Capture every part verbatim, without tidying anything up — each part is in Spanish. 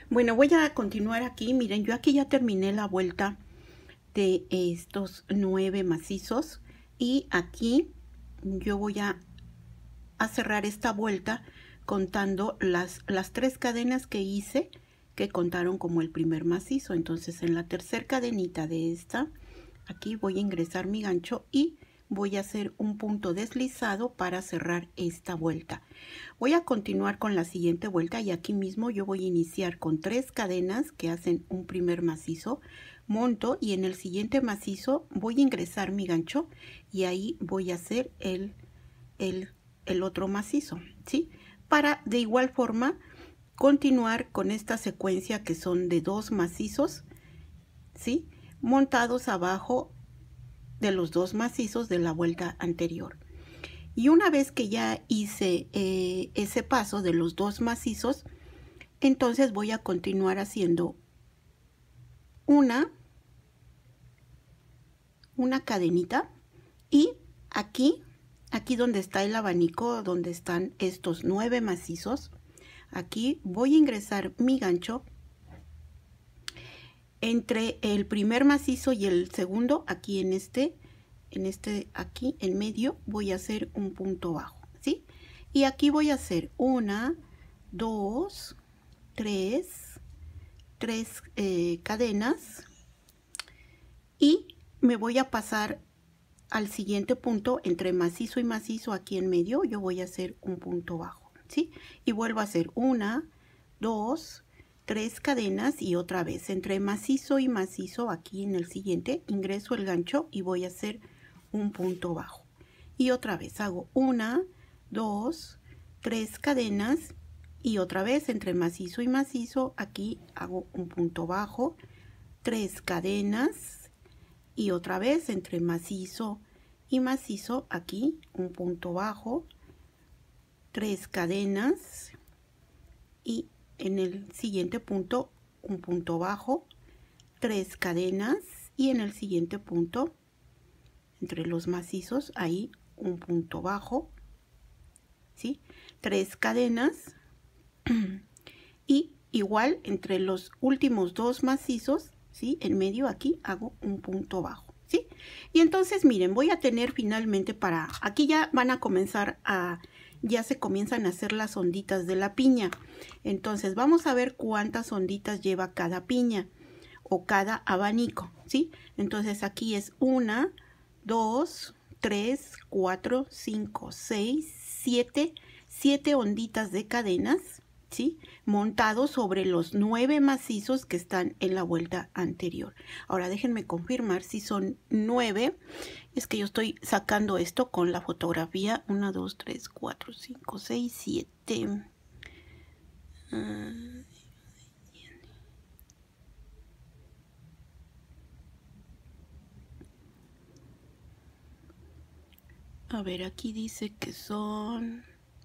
Bueno, voy a continuar aquí. Miren, yo aquí ya terminé la vuelta de estos nueve macizos y aquí yo voy a, a cerrar esta vuelta contando las, las tres cadenas que hice que contaron como el primer macizo. Entonces en la tercera cadenita de esta, aquí voy a ingresar mi gancho y voy a hacer un punto deslizado para cerrar esta vuelta. Voy a continuar con la siguiente vuelta y aquí mismo yo voy a iniciar con tres cadenas que hacen un primer macizo, monto y en el siguiente macizo voy a ingresar mi gancho y ahí voy a hacer el, el, el otro macizo, ¿sí? Para de igual forma continuar con esta secuencia que son de dos macizos, ¿sí? Montados abajo de los dos macizos de la vuelta anterior. Y una vez que ya hice eh, ese paso de los dos macizos, entonces voy a continuar haciendo una, una cadenita y aquí, aquí donde está el abanico, donde están estos nueve macizos, aquí voy a ingresar mi gancho entre el primer macizo y el segundo, aquí en este, en este, aquí en medio voy a hacer un punto bajo, ¿sí? Y aquí voy a hacer una, dos, tres, tres eh, cadenas y me voy a pasar al siguiente punto entre macizo y macizo aquí en medio, yo voy a hacer un punto bajo, ¿sí? Y vuelvo a hacer una, dos, tres cadenas y otra vez entre macizo y macizo aquí en el siguiente ingreso el gancho y voy a hacer un punto bajo y otra vez hago una, dos, tres cadenas y otra vez entre macizo y macizo aquí hago un punto bajo, tres cadenas y otra vez entre macizo y macizo aquí un punto bajo, tres cadenas y en el siguiente punto un punto bajo, tres cadenas y en el siguiente punto entre los macizos ahí un punto bajo, ¿sí? Tres cadenas y igual entre los últimos dos macizos, ¿sí? En medio aquí hago un punto bajo, ¿sí? Y entonces miren, voy a tener finalmente para, aquí ya van a comenzar a, ya se comienzan a hacer las onditas de la piña. Entonces vamos a ver cuántas onditas lleva cada piña o cada abanico, ¿sí? Entonces aquí es una, dos, tres, cuatro, cinco, seis, siete, siete onditas de cadenas, ¿sí? Montados sobre los nueve macizos que están en la vuelta anterior. Ahora déjenme confirmar si son nueve. Es que yo estoy sacando esto con la fotografía. uno, dos, tres, cuatro, cinco, seis, siete. Uh, a ver, aquí dice que son...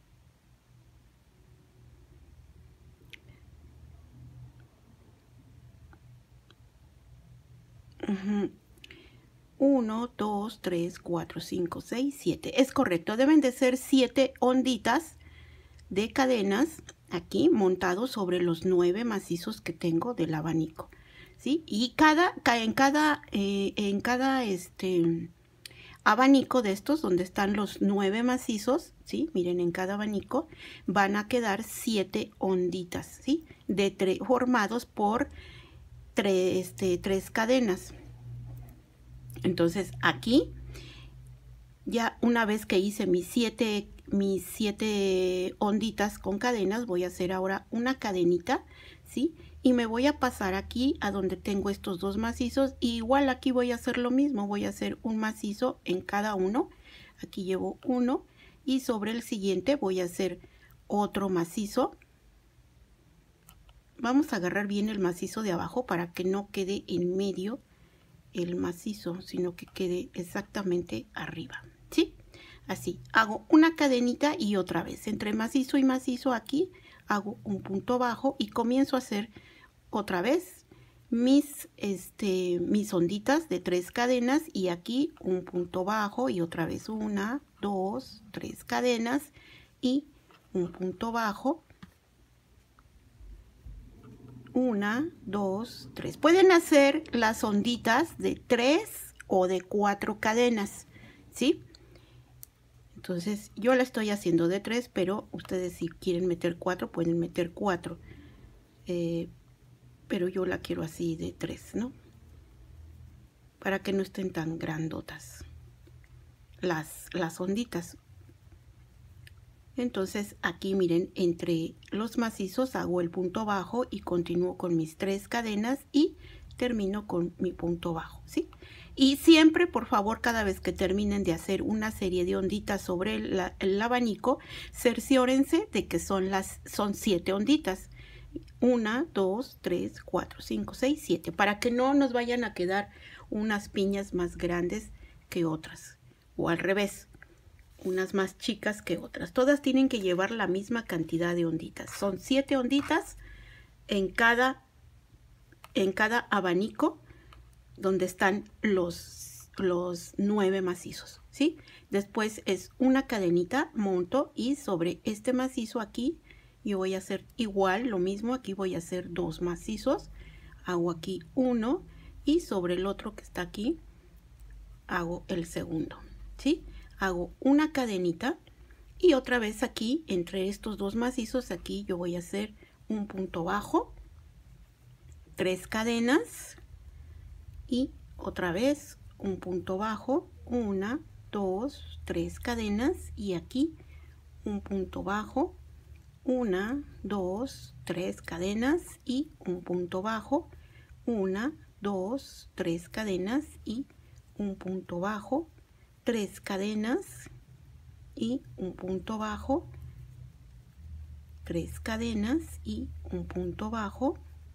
Uh-huh. uno, dos, tres, cuatro, cinco, seis, siete. Es correcto, deben de ser siete onditas de cadenas aquí montados sobre los nueve macizos que tengo del abanico, ¿sí? Y cada, en cada, eh, en cada este, abanico de estos, donde están los nueve macizos, ¿sí? Miren, en cada abanico van a quedar siete onditas, ¿sí? De formados por tres, este, tres cadenas. Entonces aquí, ya una vez que hice mis siete, mis siete onditas con cadenas, voy a hacer ahora una cadenita, ¿sí? Y me voy a pasar aquí a donde tengo estos dos macizos. Y igual aquí voy a hacer lo mismo, voy a hacer un macizo en cada uno. Aquí llevo uno y sobre el siguiente voy a hacer otro macizo. Vamos a agarrar bien el macizo de abajo para que no quede en medio el macizo, sino que quede exactamente arriba, ¿sí? Así, hago una cadenita y otra vez, entre macizo y macizo aquí, hago un punto bajo y comienzo a hacer otra vez mis, este, mis onditas de tres cadenas y aquí un punto bajo y otra vez una, dos, tres cadenas y un punto bajo, una, dos, tres. Pueden hacer las onditas de tres o de cuatro cadenas, ¿sí? Entonces yo la estoy haciendo de tres, pero ustedes si quieren meter cuatro, pueden meter cuatro. Eh, pero yo la quiero así de tres, ¿no? Para que no estén tan grandotas las, las onditas. Entonces aquí miren, entre los macizos hago el punto bajo y continúo con mis tres cadenas y termino con mi punto bajo, ¿sí? Y siempre, por favor, cada vez que terminen de hacer una serie de onditas sobre el, el abanico, cerciórense de que son las son siete onditas. Una, dos, tres, cuatro, cinco, seis, siete, para que no nos vayan a quedar unas piñas más grandes que otras, o al revés, unas más chicas que otras. Todas tienen que llevar la misma cantidad de onditas. Son siete onditas en cada, en cada abanico donde están los, los nueve macizos, ¿sí? Después es una cadenita, monto y sobre este macizo aquí yo voy a hacer igual lo mismo. Aquí voy a hacer dos macizos, hago aquí uno y sobre el otro que está aquí hago el segundo, ¿sí? Hago una cadenita y otra vez aquí entre estos dos macizos aquí yo voy a hacer un punto bajo, tres cadenas y otra vez un punto bajo, una, dos, tres cadenas y aquí un punto bajo, una, dos, tres cadenas y un punto bajo, una, dos, tres cadenas y un punto bajo, tres cadenas y un punto bajo, tres cadenas y un punto bajo,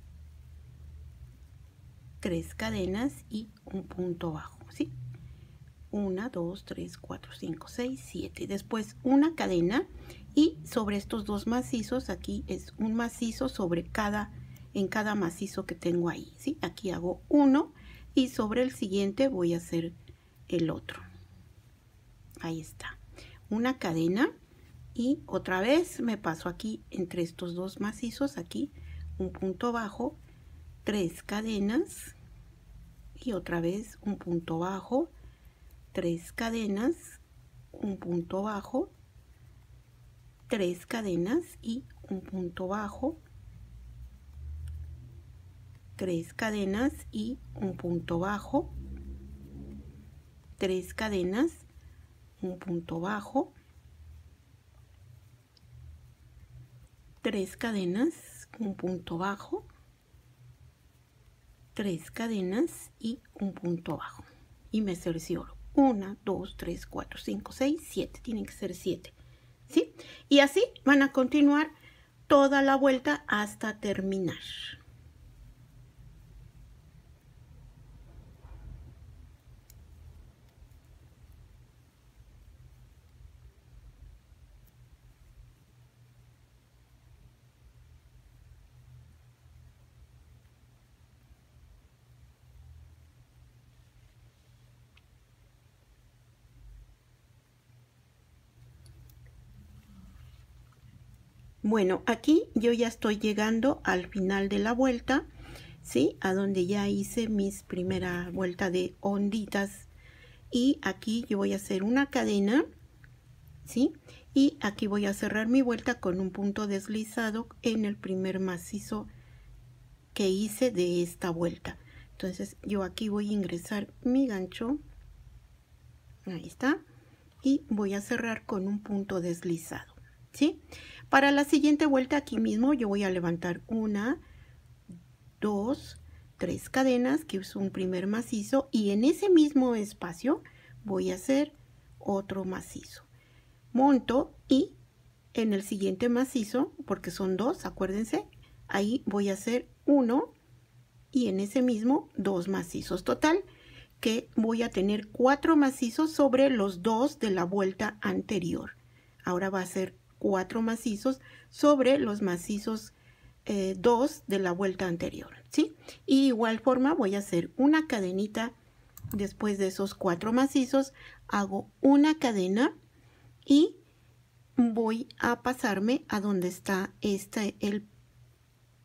tres cadenas y un punto bajo, ¿sí? una, dos, tres, cuatro, cinco, seis, siete. Después una cadena y sobre estos dos macizos aquí es un macizo sobre cada, en cada macizo que tengo ahí, ¿sí? Aquí hago uno y sobre el siguiente voy a hacer el otro. Ahí está. Una cadena y otra vez me paso aquí entre estos dos macizos, aquí un punto bajo, tres cadenas y otra vez un punto bajo, tres cadenas, un punto bajo, tres cadenas y un punto bajo, tres cadenas y un punto bajo, tres cadenas, un punto bajo, tres cadenas, un punto bajo, tres cadenas y un punto bajo y me cercioro. una, dos, tres, cuatro, cinco, seis, siete. Tienen que ser siete, ¿sí? Y así van a continuar toda la vuelta hasta terminar. Bueno, aquí yo ya estoy llegando al final de la vuelta, ¿sí? A donde ya hice mis primera vuelta de onditas. Y aquí yo voy a hacer una cadena, ¿sí? Y aquí voy a cerrar mi vuelta con un punto deslizado en el primer macizo que hice de esta vuelta. Entonces yo aquí voy a ingresar mi gancho. Ahí está. Y voy a cerrar con un punto deslizado, ¿sí? Para la siguiente vuelta aquí mismo yo voy a levantar una, dos, tres cadenas, que es un primer macizo, y en ese mismo espacio voy a hacer otro macizo. Monto y en el siguiente macizo, porque son dos, acuérdense, ahí voy a hacer uno y en ese mismo dos macizos. Total que voy a tener cuatro macizos sobre los dos de la vuelta anterior. Ahora va a ser cuatro macizos sobre los macizos eh, dos de la vuelta anterior, ¿sí? Y igual forma voy a hacer una cadenita después de esos cuatro macizos, hago una cadena y voy a pasarme a donde está este el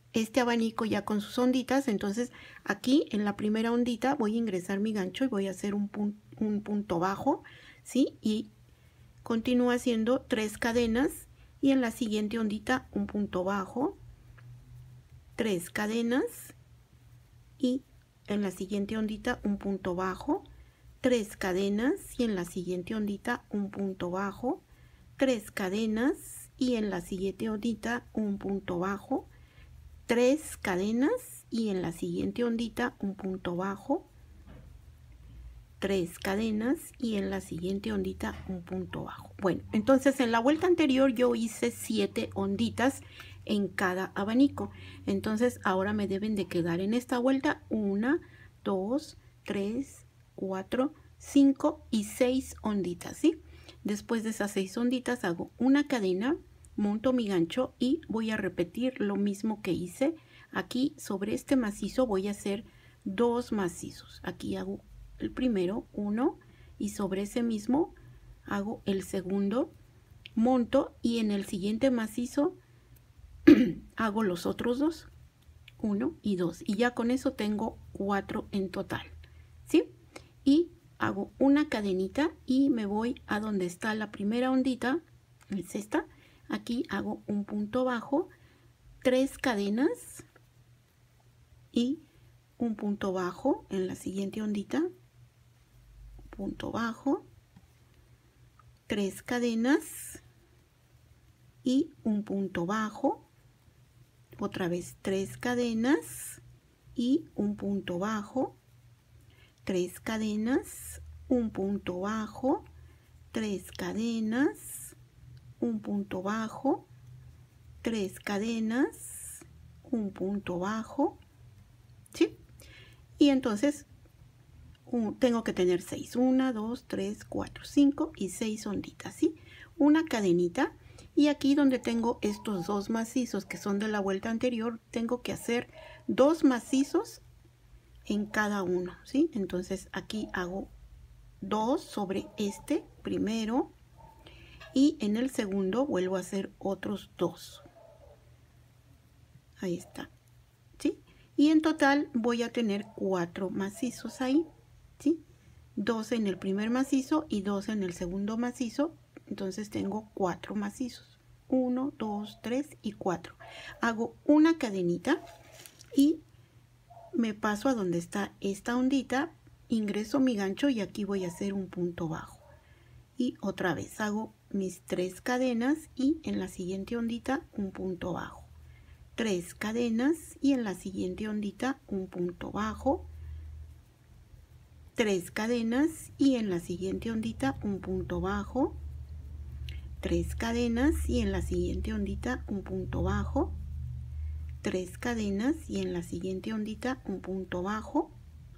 este abanico ya con sus onditas. Entonces aquí en la primera ondita voy a ingresar mi gancho y voy a hacer un, pun un punto bajo, ¿sí? Y continúo haciendo tres cadenas y en la siguiente ondita un punto bajo, tres cadenas y en la siguiente ondita un punto bajo, tres cadenas y en la siguiente ondita un punto bajo, tres cadenas y en la siguiente ondita un punto bajo, tres cadenas y en la siguiente ondita un punto bajo, tres cadenas y en la siguiente ondita un punto bajo. Bueno, entonces en la vuelta anterior yo hice siete onditas en cada abanico. Entonces ahora me deben de quedar en esta vuelta una, dos, tres, cuatro, cinco y seis onditas, ¿sí? Después de esas seis onditas hago una cadena, monto mi gancho y voy a repetir lo mismo que hice. Aquí sobre este macizo voy a hacer dos macizos. Aquí hago el primero, uno, y sobre ese mismo hago el segundo, monto y en el siguiente macizo hago los otros dos, uno y dos, y ya con eso tengo cuatro en total, ¿sí? Y hago una cadenita y me voy a donde está la primera ondita, es esta. Aquí hago un punto bajo, tres cadenas y un punto bajo en la siguiente ondita, punto bajo, tres cadenas y un punto bajo, otra vez tres cadenas y un punto bajo, tres cadenas, un punto bajo, tres cadenas, un punto bajo, tres cadenas, un punto bajo, ¿sí? Y entonces un, tengo que tener seis, una, dos, tres, cuatro, cinco y seis onditas, ¿sí? Una cadenita. Y aquí donde tengo estos dos macizos que son de la vuelta anterior, tengo que hacer dos macizos en cada uno, ¿sí? Entonces aquí hago dos sobre este primero y en el segundo vuelvo a hacer otros dos. Ahí está, ¿sí? Y en total voy a tener cuatro macizos ahí, ¿sí? Dos en el primer macizo y dos en el segundo macizo. Entonces tengo cuatro macizos, uno, dos, tres y cuatro. Hago una cadenita y me paso a donde está esta ondita, ingreso mi gancho y aquí voy a hacer un punto bajo. Y otra vez hago mis tres cadenas y en la siguiente ondita un punto bajo. Tres cadenas y en la siguiente ondita un punto bajo. Tres cadenas y en la siguiente ondita un punto bajo. Tres cadenas y en la siguiente ondita un punto bajo, tres cadenas y en la siguiente ondita un punto bajo,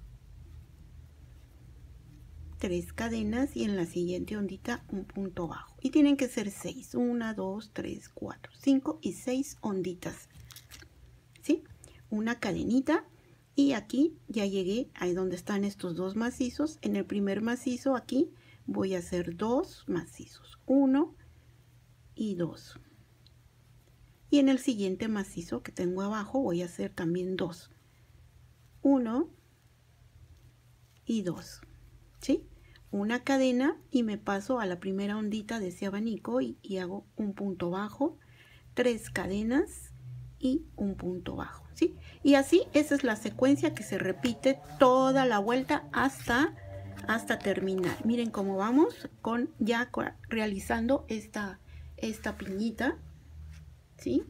tres cadenas y en la siguiente ondita un punto bajo. Y tienen que ser seis, una, dos, tres, cuatro, cinco y seis onditas, ¿sí? Una cadenita y aquí ya llegué ahí donde están estos dos macizos. En el primer macizo aquí voy a hacer dos macizos, uno y dos, y en el siguiente macizo que tengo abajo voy a hacer también dos, uno y dos, ¿sí? Una cadena y me paso a la primera ondita de ese abanico y, y hago un punto bajo, tres cadenas y un punto bajo, ¿sí? Y así esa es la secuencia que se repite toda la vuelta hasta hasta terminar. Miren cómo vamos con ya realizando esta esta piñita, ¿sí?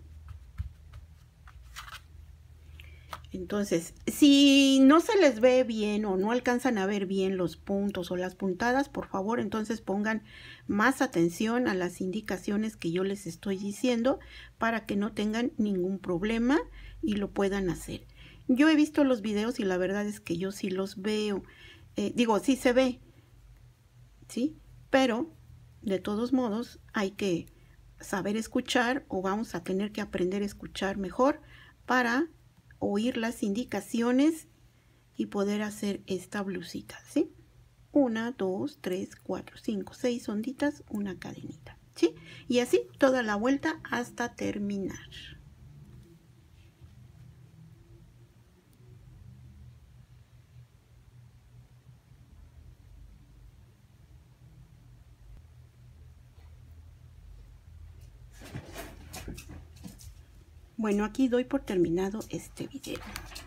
Entonces, si no se les ve bien o no alcanzan a ver bien los puntos o las puntadas, por favor, entonces pongan más atención a las indicaciones que yo les estoy diciendo para que no tengan ningún problema y lo puedan hacer. Yo he visto los videos y la verdad es que yo sí los veo. Eh, digo, sí se ve, ¿sí? Pero, de todos modos, hay que saber escuchar o vamos a tener que aprender a escuchar mejor para oír las indicaciones y poder hacer esta blusita, ¿sí? Una, dos, tres, cuatro, cinco, seis onditas, una cadenita, ¿sí? Y así toda la vuelta hasta terminar. Bueno, aquí doy por terminado este video.